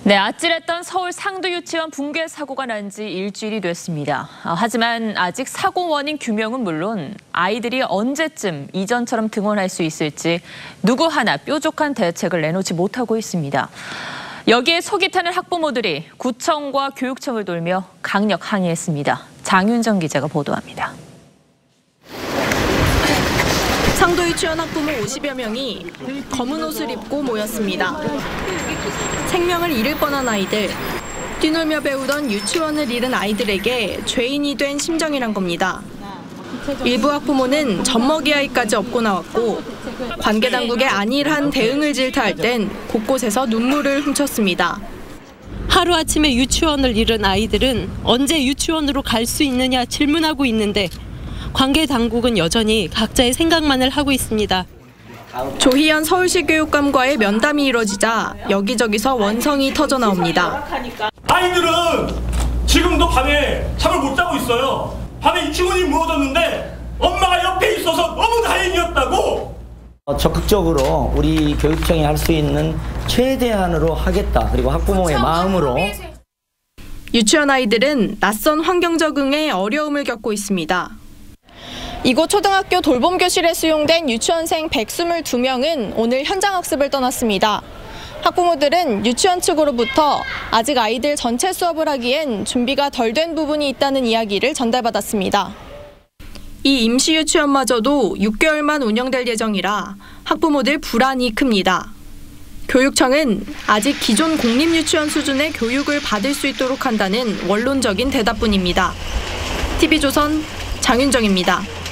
네, 아찔했던 서울 상도 유치원 붕괴 사고가 난 지 일주일이 됐습니다. 하지만 아직 사고 원인 규명은 물론 아이들이 언제쯤 이전처럼 등원할 수 있을지 누구 하나 뾰족한 대책을 내놓지 못하고 있습니다. 여기에 속이 타는 학부모들이 구청과 교육청을 돌며 강력 항의했습니다. 장윤정 기자가 보도합니다. 상도 유치원 학부모 50여 명이 검은 옷을 입고 모였습니다. 생명을 잃을 뻔한 아이들, 뛰놀며 배우던 유치원을 잃은 아이들에게 죄인이 된 심정이란 겁니다. 일부 학부모는 젖먹이아이까지 업고 나왔고 관계당국의 안일한 대응을 질타할 땐 곳곳에서 눈물을 훔쳤습니다. 하루아침에 유치원을 잃은 아이들은 언제 유치원으로 갈 수 있느냐 질문하고 있는데 관계 당국은 여전히 각자의 생각만을 하고 있습니다. 조희연 서울시 교육감과의 면담이 이뤄지자 여기저기서 원성이 터져 나옵니다. 아이들은 지금도 밤에 잠을 못 자고 있어요. 밤에 유치원이 무너졌는데 엄마가 옆에 있어서 너무 다행이었다고. 적극적으로 우리 교육청이 할 수 있는 최대한으로 하겠다. 그리고 학부모의 마음으로. 유치원 아이들은 낯선 환경 적응에 어려움을 겪고 있습니다. 이곳 초등학교 돌봄교실에 수용된 유치원생 122명은 오늘 현장 학습을 떠났습니다. 학부모들은 유치원 측으로부터 아직 아이들 전체 수업을 하기엔 준비가 덜 된 부분이 있다는 이야기를 전달받았습니다. 이 임시 유치원마저도 6개월만 운영될 예정이라 학부모들 불안이 큽니다. 교육청은 아직 기존 공립유치원 수준의 교육을 받을 수 있도록 한다는 원론적인 대답뿐입니다. TV조선 장윤정입니다.